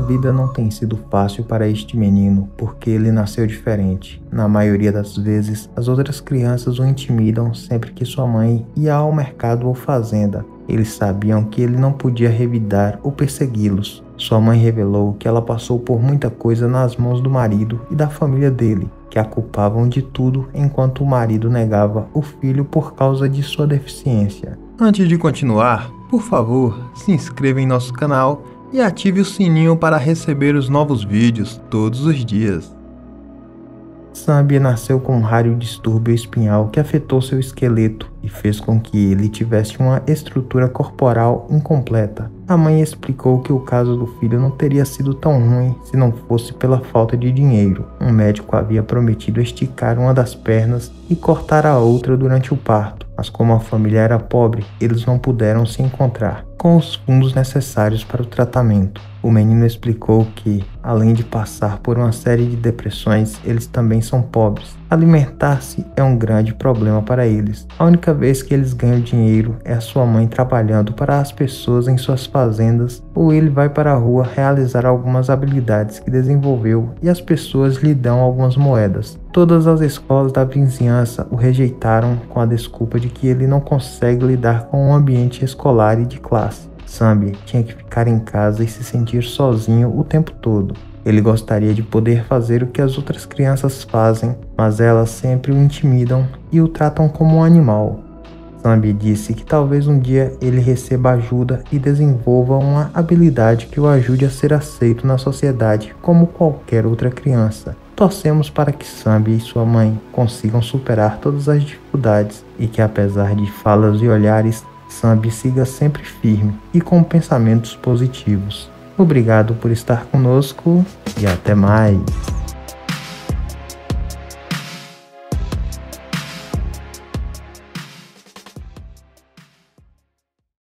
vida não tem sido fácil para este menino, porque ele nasceu diferente. Na maioria das vezes, as outras crianças o intimidam sempre que sua mãe ia ao mercado ou fazenda. Eles sabiam que ele não podia revidar ou persegui-los. Sua mãe revelou que ela passou por muita coisa nas mãos do marido e da família dele, que a culpavam de tudo enquanto o marido negava o filho por causa de sua deficiência. Antes de continuar, por favor, se inscreva em nosso canal e ative o sininho para receber os novos vídeos todos os dias. Sambi nasceu com um raro distúrbio espinhal que afetou seu esqueleto e fez com que ele tivesse uma estrutura corporal incompleta. A mãe explicou que o caso do filho não teria sido tão ruim se não fosse pela falta de dinheiro. Um médico havia prometido esticar uma das pernas e cortar a outra durante o parto, mas como a família era pobre, eles não puderam se encontrar com os fundos necessários para o tratamento. O menino explicou que, além de passar por uma série de depressões, eles também são pobres. Alimentar-se é um grande problema para eles. A única vez que eles ganham dinheiro é a sua mãe trabalhando para as pessoas em suas fazendas, ou ele vai para a rua realizar algumas habilidades que desenvolveu e as pessoas lhe dão algumas moedas. Todas as escolas da vizinhança o rejeitaram com a desculpa de que ele não consegue lidar com o ambiente escolar e de classe. Sambi tinha que ficar em casa e se sentir sozinho o tempo todo. Ele gostaria de poder fazer o que as outras crianças fazem, mas elas sempre o intimidam e o tratam como um animal. Sambi disse que talvez um dia ele receba ajuda e desenvolva uma habilidade que o ajude a ser aceito na sociedade como qualquer outra criança. Torcemos para que Sambi e sua mãe consigam superar todas as dificuldades e que, apesar de falas e olhares, Sambi siga sempre firme e com pensamentos positivos. Obrigado por estar conosco e até mais!